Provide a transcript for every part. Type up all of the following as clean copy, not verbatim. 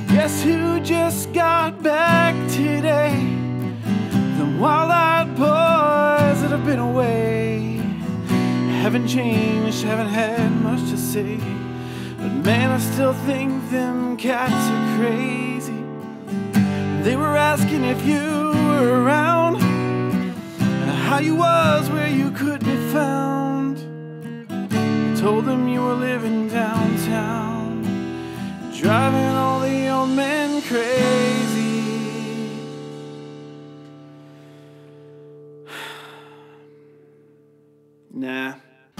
Guess who just got back today? The wild-eyed boys that have been away. Haven't changed, haven't had much to say, but man, I still think them cats are crazy. They were asking if you were around, and how you was where you could be found. I told them you were living downtown, driving all the old men crazy. Nah.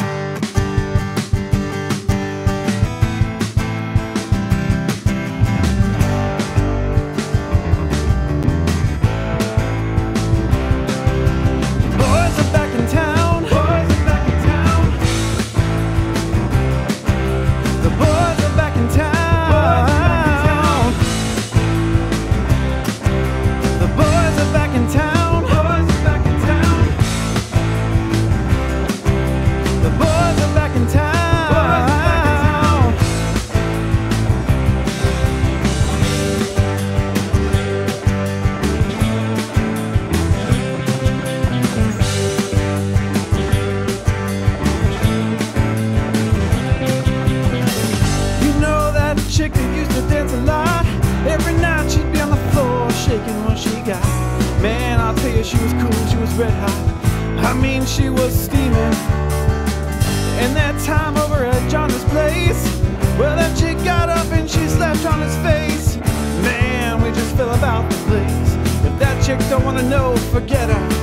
Chick that used to dance a lot. Every night she'd be on the floor shaking what she got. Man, I'll tell you, she was cool, she was red hot. I mean, she was steaming. And that time over at John's place, well, that chick got up and she slapped on his face. Man, we just fell about the place. If that chick don't wanna know, forget her.